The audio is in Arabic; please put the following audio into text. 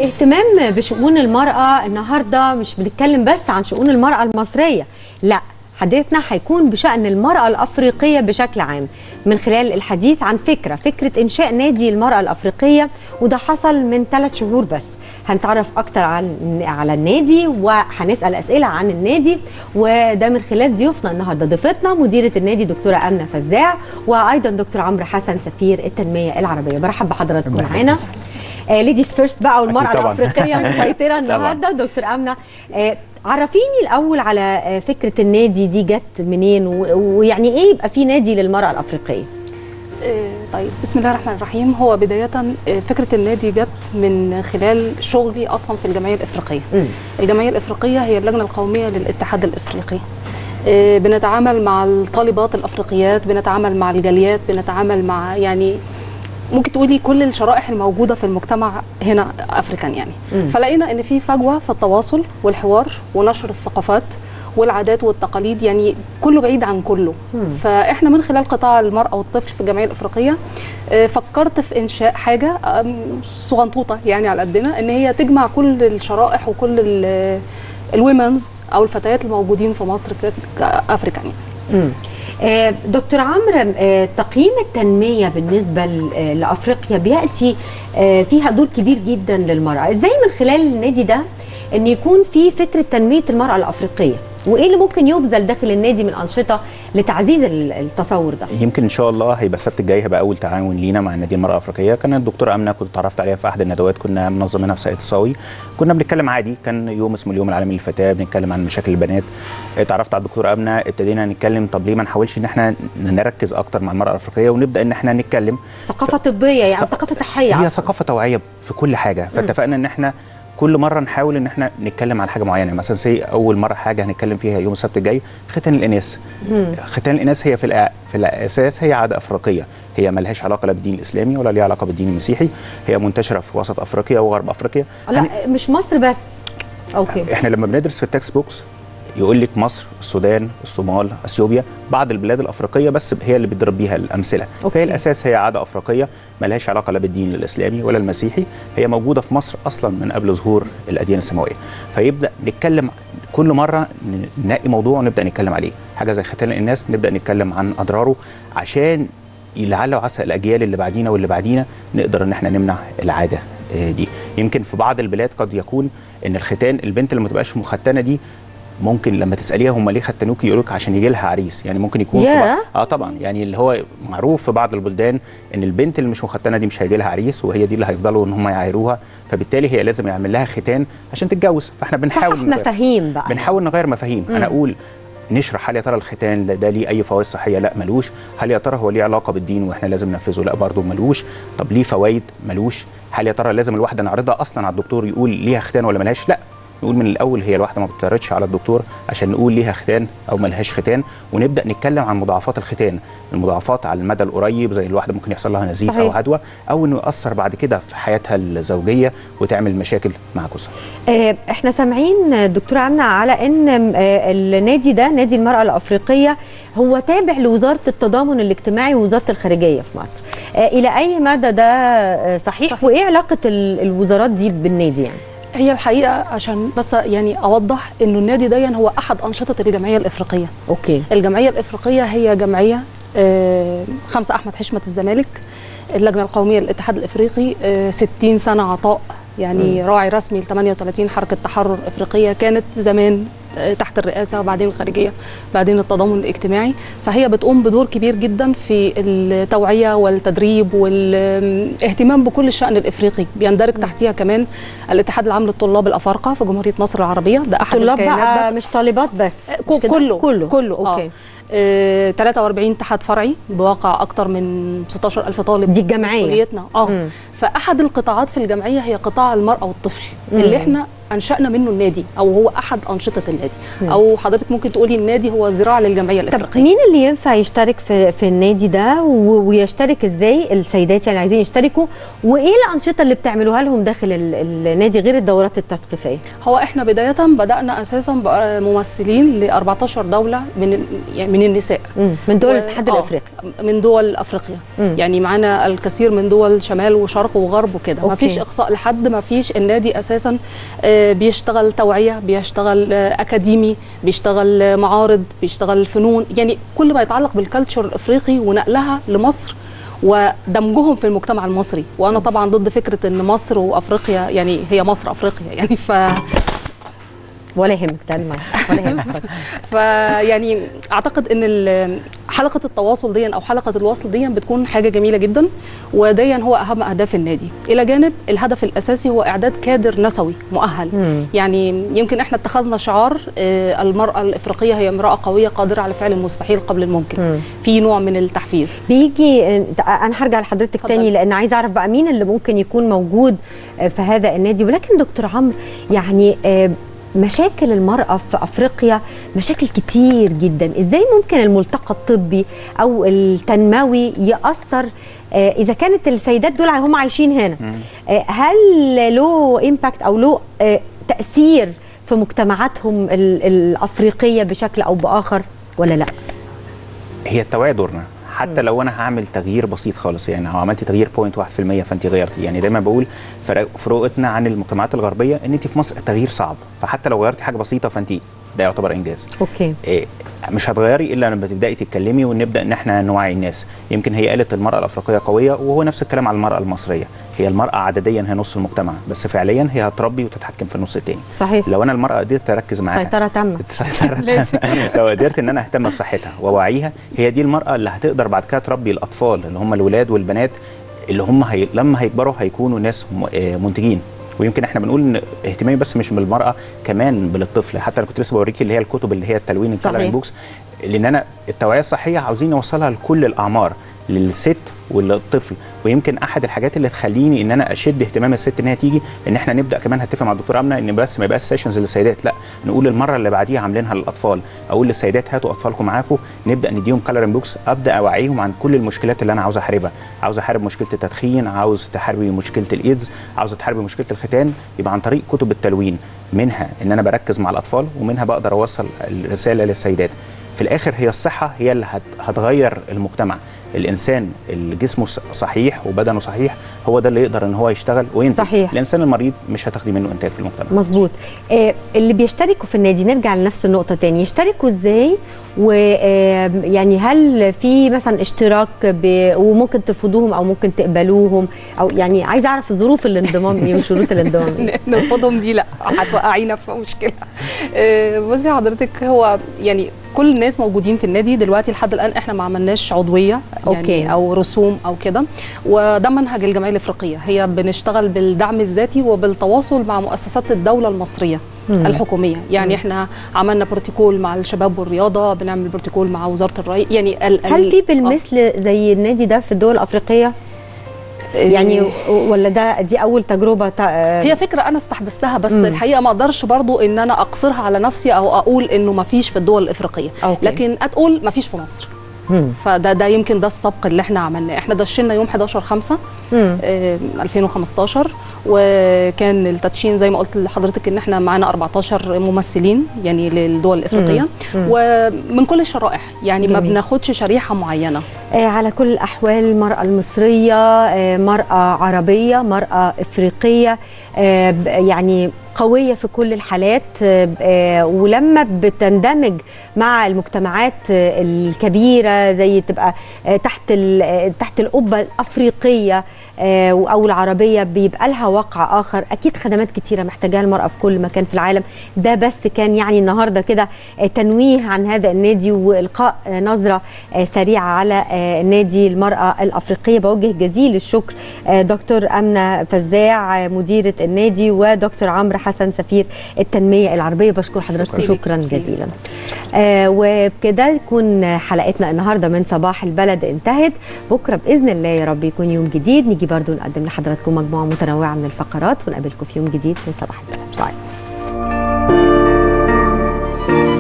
الاهتمام بشؤون المرأة النهاردة مش بنتكلم بس عن شؤون المرأة المصرية، لا، حديثنا هيكون بشأن المرأة الأفريقية بشكل عام من خلال الحديث عن فكرة إنشاء نادي المرأة الأفريقية، وده حصل من 3 شهور بس. هنتعرف أكتر على النادي وهنسأل أسئلة عن النادي، وده من خلال ضيوفنا النهارده. ضيفتنا مديرة النادي دكتورة آمنة فزاع، وأيضا دكتور عمرو حسن سفير التنمية العربية. برحب بحضراتكم معانا. ليديز فيرست بقى، والمرأة الأفريقية مسيطرة النهارده. دكتور آمنة، عرفيني الأول على فكرة النادي دي جت منين، ويعني إيه يبقى في نادي للمرأة الأفريقية؟ طيب، بسم الله الرحمن الرحيم. هو بداية فكرة النادي جت من خلال شغلي أصلا في الجمعية الإفريقية. الجمعية الإفريقية هي اللجنة القومية للاتحاد الإفريقي. بنتعامل مع الطالبات الأفريقيات، بنتعامل مع الجاليات، بنتعامل مع يعني ممكن تقولي كل الشرائح الموجودة في المجتمع هنا أفريكان يعني. فلقينا إن في فجوة في التواصل والحوار ونشر الثقافات والعادات والتقاليد، يعني كله بعيد عن كله. فاحنا من خلال قطاع المرأة والطفل في الجمعية الإفريقية فكرت في إنشاء حاجة صغنطوطة يعني على قدنا، إن هي تجمع كل الشرائح وكل الويمنز أو الفتيات الموجودين في مصر كأفريكان يعني. دكتور عمرو، تقييم التنمية بالنسبة لأفريقيا بيأتي فيها دور كبير جدا للمرأة. ازاي من خلال النادي ده ان يكون في فكرة تنمية المرأة الأفريقية، وايه اللي ممكن يبذل داخل النادي من أنشطة لتعزيز التصور ده؟ يمكن ان شاء الله هيبقى السبت الجاي هيبقى اول تعاون لينا مع نادي المرأة الأفريقية. كانت الدكتورة آمنة كنت اتعرفت عليها في احد الندوات كنا منظمينها في ساقية الصاوي. كنا بنتكلم عادي، كان يوم اسمه اليوم العالمي للفتاة، بنتكلم عن مشاكل البنات. اتعرفت على الدكتورة آمنة، ابتدينا نتكلم طب ليه ما نحاولش ان احنا نركز اكتر مع المرأة الأفريقية ونبدا ان احنا نتكلم ثقافة طبية يعني ثقافة صحية، هي ثقافة توعية في كل حاجة. فاتفقنا ان احنا كل مره نحاول ان احنا نتكلم عن حاجه معينه. مثلا اول مره حاجه هنتكلم فيها يوم السبت الجاي ختان الاناث. ختان الاناث هي في الاساس هي عاده افريقيه، هي مالهاش علاقه لا بالدين الاسلامي ولا ليها علاقه بالدين المسيحي. هي منتشره في وسط افريقيا وغرب افريقيا. لا مش مصر بس. اوكي، احنا لما بندرس في التكست بوكس يقول لك مصر، السودان، الصومال، اثيوبيا، بعض البلاد الافريقيه بس هي اللي بتضرب بيها الامثله. فهي الاساس هي عاده افريقيه مالهاش علاقه لا بالدين الاسلامي ولا المسيحي. هي موجوده في مصر اصلا من قبل ظهور الاديان السماويه. فيبدا نتكلم كل مره ننقي موضوع ونبدا نتكلم عليه. حاجه زي ختان الناس نبدا نتكلم عن اضراره، عشان لعل وعسى الاجيال اللي بعدينا واللي بعدينا نقدر ان احنا نمنع العاده دي. يمكن في بعض البلاد قد يكون ان الختان، البنت اللي ما تبقاش مختنه دي ممكن لما تساليها هم ليه ختنوكي يقول لك عشان يجي لها عريس. يعني ممكن يكون طبعا، يعني اللي هو معروف في بعض البلدان ان البنت اللي مش مختنه دي مش هيجي لها عريس، وهي دي اللي هيفضلوا ان هم يعايروها، فبالتالي هي لازم يعمل لها ختان عشان تتجوز. فاحنا بنحاول مفاهيم بقى، بنحاول نغير مفاهيم. انا اقول نشرح هل يا ترى الختان ده ليه اي فوائد صحيه؟ لا ملوش. هل يا ترى هو ليه علاقه بالدين واحنا لازم ننفذه؟ لا برضه ملوش. طب ليه فوائد؟ ملوش. هل يا ترى لازم الواحده نعرضها اصلا على الدكتور يقول ليها ختان ولا ملهاش؟ لا، نقول من الاول هي الواحده ما بتعرضش على الدكتور عشان نقول ليها ختان او ملهاش ختان، ونبدا نتكلم عن مضاعفات الختان. المضاعفات على المدى القريب زي الواحده ممكن يحصل لها نزيف او عدوى، او انه ياثر بعد كده في حياتها الزوجيه وتعمل مشاكل مع جوزها. احنا سامعين دكتوره آمنة على ان النادي ده نادي المراه الافريقيه هو تابع لوزاره التضامن الاجتماعي ووزاره الخارجيه في مصر. الى اي مدى ده صحيح؟ وايه علاقه الوزارات دي بالنادي يعني؟ هي الحقيقه عشان بس يعني اوضح انه النادي ده هو احد انشطه الجمعيه الافريقيه. اوكي، الجمعيه الافريقيه هي جمعيه 5 احمد حشمت الزمالك، اللجنه القوميه للاتحاد الافريقي، 60 سنه عطاء يعني راعي رسمي ل 38 حركه تحرر افريقيه كانت زمان تحت الرئاسه، وبعدين الخارجيه، بعدين التضامن الاجتماعي. فهي بتقوم بدور كبير جدا في التوعيه والتدريب والاهتمام بكل الشان الافريقي. بيندرج تحتيها كمان الاتحاد العام للطلاب الافارقه في جمهوريه مصر العربيه، ده احد الكيانات بقى، مش طالبات بس، كله. اوكي. 43 اتحاد فرعي بواقع اكثر من 16,000 طالب. دي الجمعيه مسؤوليتنا. فاحد القطاعات في الجمعيه هي قطاع المراه والطفل، اللي احنا انشانا منه النادي، او هو احد انشطه النادي. او حضرتك ممكن تقولي النادي هو ذراع للجمعيه الافريقيه. طب مين اللي ينفع يشترك في النادي ده، ويشترك ازاي السيدات يعني عايزين يشتركوا، وايه الانشطه اللي بتعملوها لهم داخل النادي غير الدورات التثقيفيه؟ هو احنا بدايه بدانا اساسا ممثلين ل 14 دوله من النساء من دول الاتحاد الافريقي، من دول افريقيا. يعني معانا الكثير من دول شمال وشرق وغرب وكده. ما فيش اقصاء لحد، ما فيش. النادي اساسا بيشتغل توعيه، بيشتغل اكاديمي، بيشتغل معارض، بيشتغل فنون، يعني كل ما يتعلق بالكالتشر الافريقي ونقلها لمصر ودمجهم في المجتمع المصري. وانا طبعا ضد فكره ان مصر وافريقيا، يعني هي مصر افريقيا يعني ولا يهمك ده ولا يهمك. فيعني اعتقد ان حلقه التواصل دي او حلقه الوصل دي بتكون حاجه جميله جدا، وديا هو اهم اهداف النادي، الى جانب الهدف الاساسي هو اعداد كادر نسوي مؤهل. يعني يمكن احنا اتخذنا شعار المراه الافريقيه هي امراه قويه قادره على فعل المستحيل قبل الممكن. في نوع من التحفيز بيجي. انا هرجع لحضرتك تاني لان عايزه اعرف بقى مين اللي ممكن يكون موجود في هذا النادي. ولكن دكتور عمرو، يعني مشاكل المرأة في أفريقيا مشاكل كتير جدا، إزاي ممكن الملتقى الطبي أو التنموي يأثر إذا كانت السيدات دول هم عايشين هنا؟ هل له إمباكت أو له تأثير في مجتمعاتهم الأفريقية بشكل أو بآخر ولا لا؟ هي التوعية دورنا، حتى لو انا هعمل تغيير بسيط خالص، يعني لو عملت تغيير 0.1% فانت غيرتي. يعني دايما بقول فروقتنا عن المجتمعات الغربيه ان انت في مصر التغيير صعب، فحتى لو غيرتي حاجه بسيطه فانت ده يعتبر انجاز. اوكي. مش هتغيري الا لما تبداي تتكلمي ونبدا ان احنا نوعي الناس. يمكن هي قالت المراه الافريقيه قويه، وهو نفس الكلام على المراه المصريه. هي المراه عدديا هي نص المجتمع، بس فعليا هي هتربي وتتحكم في النص الثاني. صحيح. لو انا المراه قدرت اركز معاها سيطره تامه. لو قدرت ان انا اهتم بصحتها واوعيها، هي دي المراه اللي هتقدر بعد كده تربي الاطفال اللي هم الولاد والبنات اللي هم لما هيكبروا هيكونوا ناس منتجين. ويمكن احنا بنقول ان اهتمامي بس مش بالمراه، كمان بالطفل. حتى انا كنت لسه بوريكي اللي هي الكتب اللي هي التلوين الكالرينج بوكس، لان انا التوعيه الصحيه عاوزين نوصلها لكل الاعمار، للست وللطفل. ويمكن احد الحاجات اللي تخليني ان انا اشد اهتمام الست ان هي تيجي، ان احنا نبدا كمان هتفق مع الدكتوره امنه ان بس ما يبقاش سيشنز للسيدات، لا نقول المره اللي بعديها عاملينها للاطفال. اقول للسيدات هاتوا اطفالكم معاكم، نبدا نديهم كالرينج بوكس، ابدا اوعيهم عن كل المشكلات اللي انا عاوز احاربها. عاوز احارب مشكله التدخين، عاوز تحاربي مشكله الايدز، عاوز تحاربي مشكله الختان، يبقى عن طريق كتب التلوين. منها ان انا بركز مع الاطفال، ومنها بقدر اوصل الرساله للسيدات. في الاخر هي الصحه هي اللي هتغير المجتمع. الانسان اللي جسمه صحيح وبدنه صحيح هو ده اللي يقدر ان هو يشتغل وينتج. صحيح. الانسان المريض مش هتاخدي منه انتاج في المجتمع. مظبوط. اللي بيشتركوا في النادي، نرجع لنفس النقطه تاني، يشتركوا ازاي؟ ويعني هل في مثلا اشتراك وممكن ترفضوهم او ممكن تقبلوهم، او يعني عايزه اعرف ظروف الانضمام ايه وشروط الانضمام ايه؟ نرفضهم دي لا، هتوقعينا في مشكله. بصي حضرتك، هو يعني كل الناس موجودين في النادي دلوقتي لحد الان احنا ما عملناش عضويه يعني او رسوم او كده، وده منهج الجمعيه الافريقيه. هي بنشتغل بالدعم الذاتي وبالتواصل مع مؤسسات الدوله المصريه الحكوميه. يعني احنا عملنا بروتوكول مع الشباب والرياضه، بنعمل بروتوكول مع وزاره الري. يعني هل في بالمثل زي النادي ده في الدول الافريقيه؟ يعني ولا دي اول تجربه؟ هي فكره انا استحدثتها، بس الحقيقه ما اقدرش برضو ان انا اقصرها على نفسي او اقول انه ما فيش في الدول الافريقيه. لكن اقول ما فيش في مصر. فده يمكن ده السبق اللي احنا عملناه. احنا دشنا يوم 11/5 2015، وكان التدشين زي ما قلت لحضرتك ان احنا معانا 14 ممثلين يعني للدول الافريقيه ومن كل الشرائح، يعني ما بناخدش شريحه معينه. على كل الاحوال المراه المصريه مراه عربيه، مراه افريقيه، يعني قوية في كل الحالات، ولما بتندمج مع المجتمعات الكبيرة زي تبقى تحت القبة الأفريقية أو العربية، بيبقى لها وقع آخر. أكيد خدمات كتيرة محتاجاها المرأة في كل مكان في العالم. ده بس كان يعني النهاردة كده تنويه عن هذا النادي وإلقاء نظرة سريعة على نادي المرأة الأفريقية. بوجه جزيل الشكر دكتور أمنة فزاع مديرة النادي، ودكتور عمرو حسن سفير التنمية العربية. بشكر حضراتكم شكرا جزيلا. وبكده يكون حلقتنا النهارده من صباح البلد انتهت. بكره باذن الله يا رب يكون يوم جديد، نيجي برضو نقدم لحضراتكم مجموعه متنوعه من الفقرات، ونقابلكم في يوم جديد من صباح البلد. الله.